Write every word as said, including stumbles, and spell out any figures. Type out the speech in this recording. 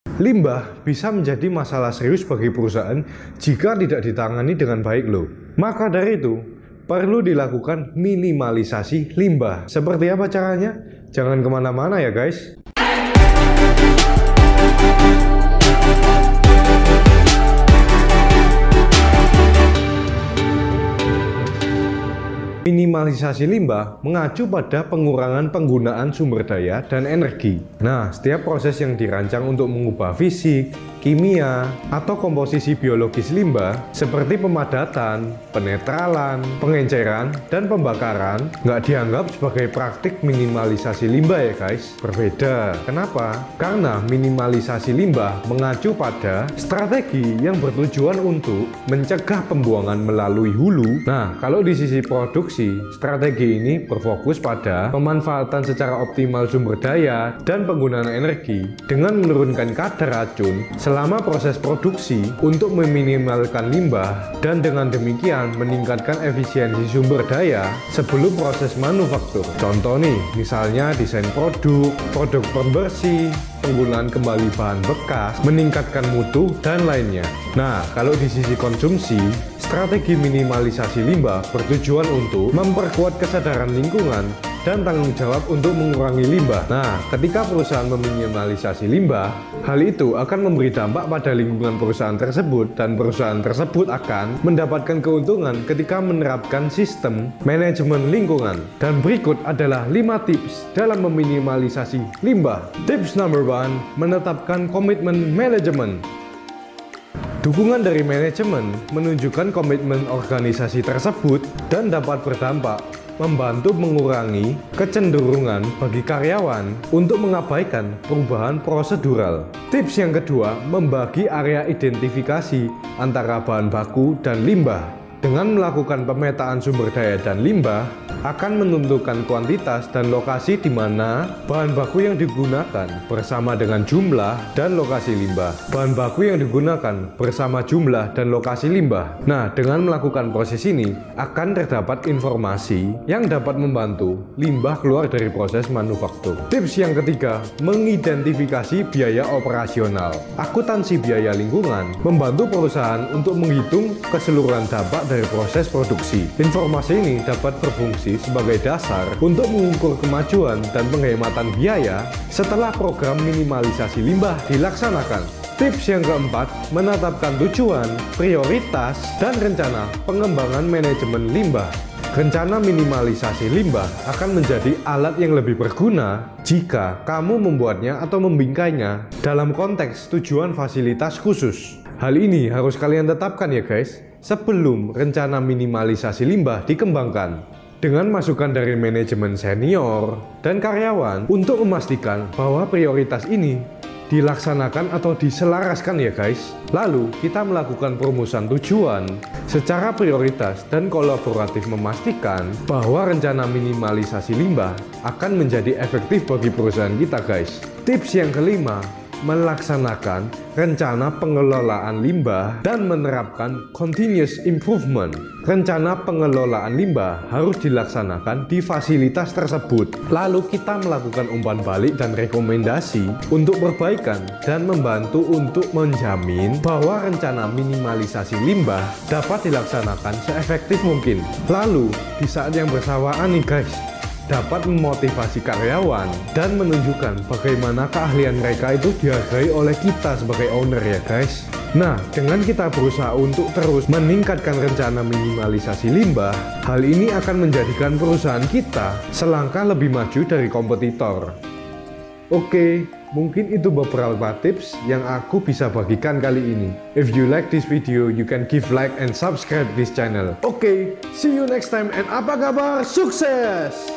Limbah bisa menjadi masalah serius bagi perusahaan jika tidak ditangani dengan baik loh. Maka dari itu, perlu dilakukan minimalisasi limbah. Seperti apa caranya? Jangan kemana-mana ya guys. Minimalisasi limbah mengacu pada pengurangan penggunaan sumber daya dan energi. Nah, setiap proses yang dirancang untuk mengubah fisik, kimia, atau komposisi biologis limbah seperti pemadatan, penetralan, pengenceran, dan pembakaran nggak dianggap sebagai praktik minimalisasi limbah ya guys. Berbeda. Kenapa? Karena minimalisasi limbah mengacu pada strategi yang bertujuan untuk mencegah pembuangan melalui hulu. Nah, kalau di sisi produksi, strategi ini berfokus pada pemanfaatan secara optimal sumber daya dan penggunaan energi dengan menurunkan kadar racun selama proses produksi untuk meminimalkan limbah dan dengan demikian meningkatkan efisiensi sumber daya sebelum proses manufaktur. Contoh nih, misalnya desain produk, produk pembersih, penggunaan kembali bahan bekas, meningkatkan mutu, dan lainnya. Nah, kalau di sisi konsumsi, strategi minimalisasi limbah bertujuan untuk memperkuat kesadaran lingkungan dan tanggung jawab untuk mengurangi limbah. Nah, ketika perusahaan meminimalisasi limbah, hal itu akan memberi dampak pada lingkungan perusahaan tersebut dan perusahaan tersebut akan mendapatkan keuntungan ketika menerapkan sistem manajemen lingkungan. Dan berikut adalah lima tips dalam meminimalisasi limbah. Tips number one, menetapkan komitmen manajemen. Dukungan dari manajemen menunjukkan komitmen organisasi tersebut dan dapat berdampak membantu mengurangi kecenderungan bagi karyawan untuk mengabaikan perubahan prosedural. Tips yang kedua, membagi area identifikasi antara bahan baku dan limbah. Dengan melakukan pemetaan sumber daya dan limbah, akan menentukan kuantitas dan lokasi di mana bahan baku yang digunakan bersama dengan jumlah dan lokasi limbah. Bahan baku yang digunakan bersama jumlah dan lokasi limbah. Nah, dengan melakukan proses ini, akan terdapat informasi yang dapat membantu limbah keluar dari proses manufaktur. Tips yang ketiga, mengidentifikasi biaya operasional. Akuntansi biaya lingkungan membantu perusahaan untuk menghitung keseluruhan dampak dari proses produksi. Informasi ini dapat berfungsi sebagai dasar untuk mengukur kemajuan dan penghematan biaya setelah program minimalisasi limbah dilaksanakan. Tips yang keempat, menetapkan tujuan, prioritas, dan rencana pengembangan manajemen limbah. Rencana minimalisasi limbah akan menjadi alat yang lebih berguna jika kamu membuatnya atau membingkainya dalam konteks tujuan fasilitas khusus. Hal ini harus kalian tetapkan ya guys, sebelum rencana minimalisasi limbah dikembangkan. Dengan masukan dari manajemen senior dan karyawan untuk memastikan bahwa prioritas ini dilaksanakan atau diselaraskan ya guys. Lalu kita melakukan perumusan tujuan secara prioritas dan kolaboratif memastikan bahwa rencana minimalisasi limbah akan menjadi efektif bagi perusahaan kita guys. Tips yang kelima, melaksanakan rencana pengelolaan limbah dan menerapkan continuous improvement. Rencana pengelolaan limbah harus dilaksanakan di fasilitas tersebut. Lalu kita melakukan umpan balik dan rekomendasi untuk perbaikan dan membantu untuk menjamin bahwa rencana minimalisasi limbah dapat dilaksanakan seefektif mungkin. Lalu di saat yang bersamaan nih guys, dapat memotivasi karyawan dan menunjukkan bagaimana keahlian mereka itu dihargai oleh kita sebagai owner ya guys. Nah, dengan kita berusaha untuk terus meningkatkan rencana minimalisasi limbah, hal ini akan menjadikan perusahaan kita selangkah lebih maju dari kompetitor. Oke, mungkin itu beberapa tips yang aku bisa bagikan kali ini. If you like this video, you can give like and subscribe this channel. Oke, see you next time and apa kabar? Sukses!